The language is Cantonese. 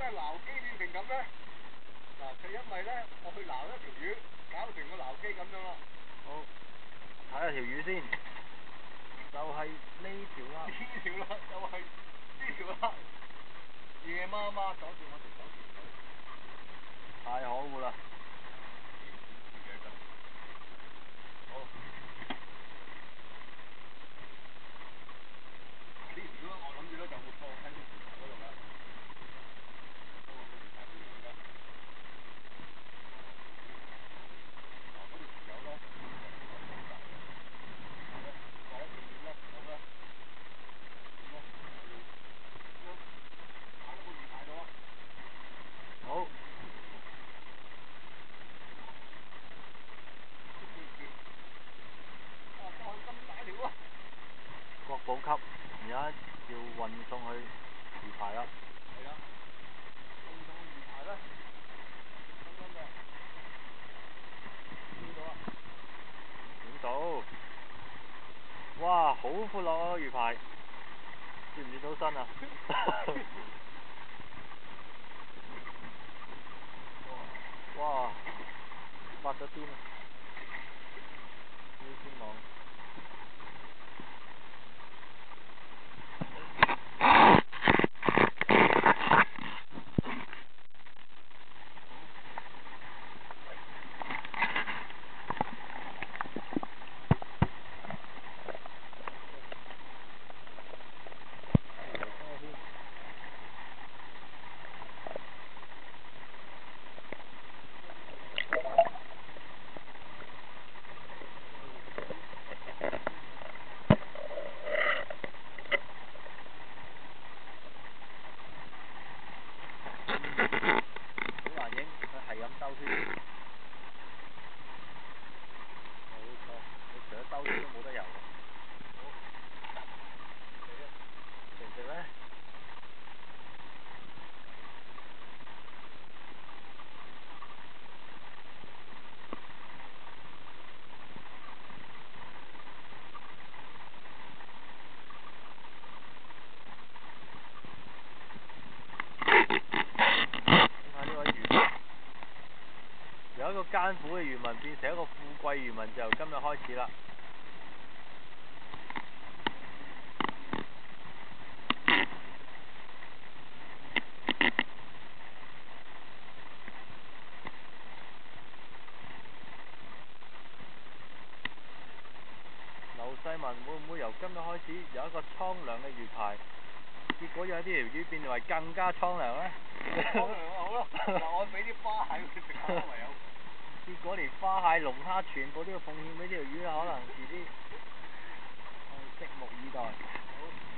解撈機變成咁咧？嗱，就因為咧，我去撈一條魚，搞成個撈機咁樣咯。 好，睇下條魚先，就係呢條啦。 呢條啦，就係呢條啦。夜媽媽阻住我條手潛水。 太可惡啦！ 知幾多斤？好。呢條咧，我諗住咧就會放喺個魚排嗰度啦。幫我個魚排會養㗎。嗱，嗰條條友咧，就好複雜嘅。放喺上面咧，有咧，咁咧就要咁樣擺到個魚排度啦。 好。 哇！放咁大條啊！ 國寶級，而家要運送去魚排啦。 係啊，運送魚排咧，啱啱就見到啊！ 見到。哇！好闊落啊魚排，見唔見到身啊？哇！發咗癲啊！呢天網。好難影，佢係咁兜圈。冇錯，你除咗兜圈都冇得游嘅。好。食唔食咧？睇呢位漁民，由一個艱苦嘅漁民變成一個富貴漁民，就由今日開始啦。劉世民會唔會由今日開始有一個蒼涼嘅魚排，結果有啲條魚變為更加蒼涼呢？ 蒼涼啊，好啦，嗱我俾啲花蟹佢食下啦，唯有。 結果連花蟹、龍蝦全部都要奉獻俾條魚啦，可能遲啲，我哋拭目以待。 好。